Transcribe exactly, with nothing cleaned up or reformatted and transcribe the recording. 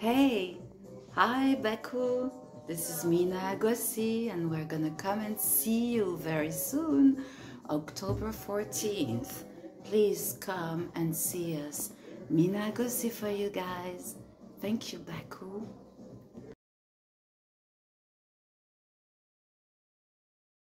Hey, hi Bakou, this is Mina Agossi and we're gonna come and see you very soon, October fourteenth. Please come and see us. Mina Aqosinin for you guys. Thank you, Bakou.